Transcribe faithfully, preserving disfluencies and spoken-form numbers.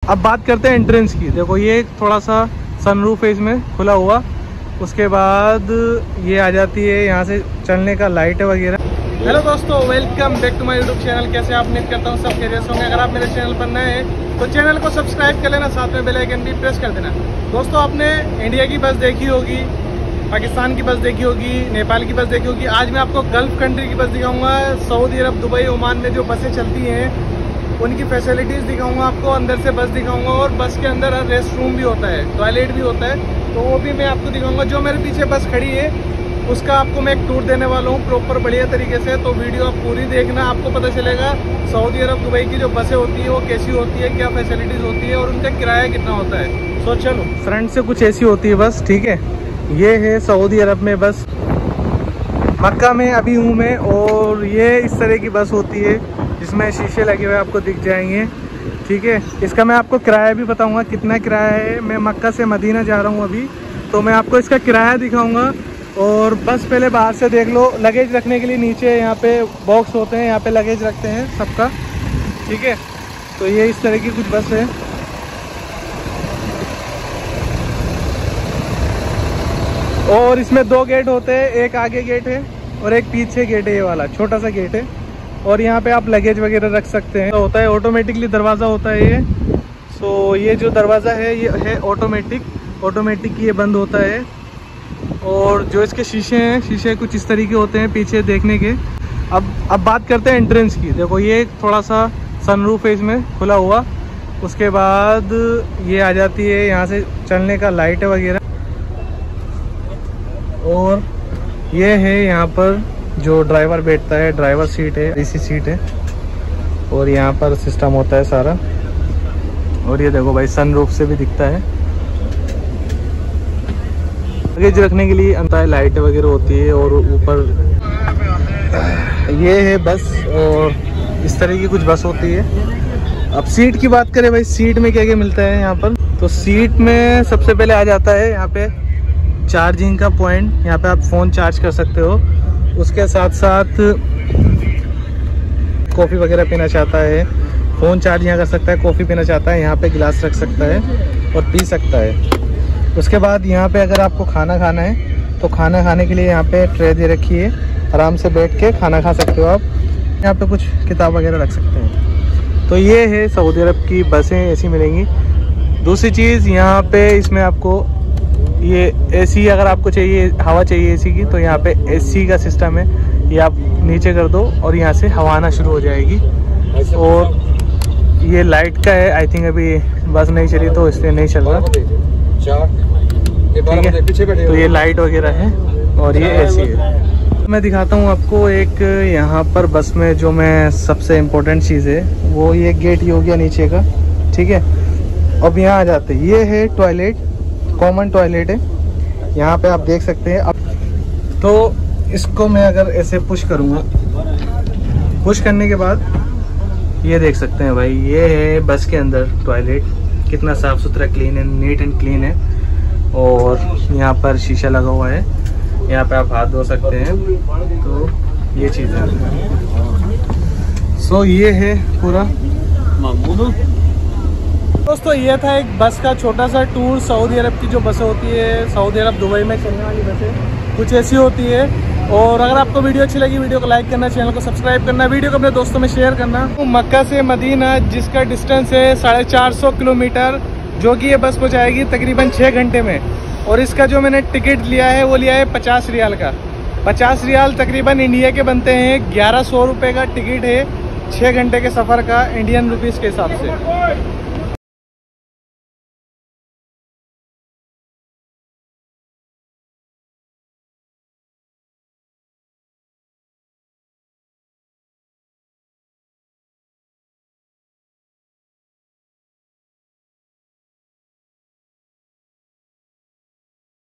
अब बात करते हैं एंट्रेंस की। देखो ये थोड़ा सा सनरूफ है इसमें खुला हुआ, उसके बाद ये आ जाती है यहाँ से चलने का लाइट वगैरह। हेलो दोस्तों, welcome back to my YouTube channel. कैसे आप उम्मीद करता हूँ सब खैरियत होंगे। अगर आप मेरे चैनल पर नए हैं तो चैनल को सब्सक्राइब कर लेना, साथ में बेल आइकन भी प्रेस कर देना। दोस्तों आपने इंडिया की बस देखी होगी, पाकिस्तान की बस देखी होगी, नेपाल की बस देखी होगी। आज मैं आपको गल्फ कंट्री की बस दिखाऊंगा। सऊदी अरब, दुबई, ओमान में जो बसें चलती हैं उनकी फैसिलिटीज़ दिखाऊंगा आपको, अंदर से बस दिखाऊंगा। और बस के अंदर रेस्ट रूम भी होता है, टॉयलेट भी होता है, तो वो भी मैं आपको दिखाऊंगा। जो मेरे पीछे बस खड़ी है उसका आपको मैं एक टूर देने वाला हूँ प्रॉपर बढ़िया तरीके से। तो वीडियो आप पूरी देखना, आपको पता चलेगा सऊदी अरब, दुबई की जो बसें होती है वो कैसी होती है, क्या फैसिलिटीज़ होती है और उनका किराया कितना होता है। सो चलो, फ्रंट से कुछ ऐसी होती है बस, ठीक है। ये है सऊदी अरब में बस, मक्का में अभी हूँ मैं। और ये इस तरह की बस होती है जिसमें शीशे लगे हुए आपको दिख जाएंगे, ठीक है। इसका मैं आपको किराया भी बताऊंगा कितना किराया है। मैं मक्का से मदीना जा रहा हूँ अभी, तो मैं आपको इसका किराया दिखाऊंगा। और बस पहले बाहर से देख लो। लगेज रखने के लिए नीचे यहाँ पे बॉक्स होते हैं, यहाँ पे लगेज रखते हैं सबका, ठीक है। तो ये इस तरह की कुछ बस है। और इसमें दो गेट होते हैं, एक आगे गेट है और एक पीछे गेट है, ये वाला छोटा सा गेट है। और यहाँ पे आप लगेज वगैरह रख सकते हैं। तो होता है ऑटोमेटिकली दरवाज़ा होता है ये। सो ये जो दरवाज़ा है ये है ऑटोमेटिक, ऑटोमेटिक ये बंद होता है। और जो इसके शीशे हैं, शीशे कुछ इस तरीके होते हैं पीछे देखने के। अब अब बात करते हैं एंट्रेंस की। देखो ये थोड़ा सा सनरूफ है इसमें खुला हुआ, उसके बाद ये आ जाती है यहाँ से चलने का लाइट वगैरह। और ये है यहाँ पर जो ड्राइवर बैठता है, ड्राइवर सीट है, इसी सीट है। और यहाँ पर सिस्टम होता है सारा। और ये देखो भाई सनरूफ से भी दिखता है। लगेज रखने के लिए अंदर लाइट वगैरह होती है। और ऊपर ये है बस, और इस तरह की कुछ बस होती है। अब सीट की बात करें भाई, सीट में क्या क्या मिलता है यहाँ पर। तो सीट में सबसे पहले आ जाता है यहाँ पे चार्जिंग का पॉइंट, यहाँ पे आप फ़ोन चार्ज कर सकते हो। उसके साथ साथ कॉफ़ी वगैरह पीना चाहता है, फ़ोन चार्ज यहाँ कर सकता है। कॉफ़ी पीना चाहता है, यहाँ पे गिलास रख सकता है और पी सकता है। उसके बाद यहाँ पे अगर आपको खाना खाना है तो खाना खाने के लिए यहाँ पे ट्रे दे रखी है, आराम से बैठ के खाना खा सकते हो आप। यहाँ पे कुछ किताब वगैरह रख सकते हैं। तो ये है सऊदी अरब की बसें ऐसी मिलेंगी। दूसरी चीज़ यहाँ पे इसमें आपको ये एसी, अगर आपको चाहिए हवा चाहिए एसी की, तो यहाँ पे एसी का सिस्टम है। ये आप नीचे कर दो और यहाँ से हवा आना शुरू हो जाएगी। और ये लाइट का है, आई थिंक अभी बस नहीं चली तो इसलिए नहीं चल रहा, ठीक है। तो ये लाइट वगैरह है और ये एसी है। मैं दिखाता हूँ आपको एक यहाँ पर बस में जो मैं सबसे इम्पोर्टेंट चीज़ है वो ये गेट ही हो गया नीचे का, ठीक है। अब यहाँ आ जाते हैं, ये है टॉयलेट, कॉमन टॉयलेट है। यहाँ पे आप देख सकते हैं। अब तो इसको मैं अगर ऐसे पुश करूँगा, पुश करने के बाद ये देख सकते हैं भाई, ये है बस के अंदर टॉयलेट। कितना साफ़ सुथरा, क्लीन है, नीट एंड क्लीन है। और यहाँ पर शीशा लगा हुआ है, यहाँ पे आप हाथ धो सकते हैं। तो ये चीज़ है। सो ये है पूरा। दोस्तों ये था एक बस का छोटा सा टूर। सऊदी अरब की जो बसें होती है, सऊदी अरब दुबई में चलने वाली बसें कुछ ऐसी होती है। और अगर आपको वीडियो अच्छी लगी, वीडियो को लाइक करना, चैनल को सब्सक्राइब करना, वीडियो को अपने दोस्तों में शेयर करना। मक्का से मदीना जिसका डिस्टेंस है साढ़े चार सौ किलोमीटर, जो कि ये बस पहुँचाएगी तकरीबन छः घंटे में। और इसका जो मैंने टिकट लिया है वो लिया है पचास रियाल का। पचास रियाल तकरीबन इंडिया के बनते हैं ग्यारह सौ रुपये का टिकट है छः घंटे के सफ़र का, इंडियन रुपीज़ के हिसाब से।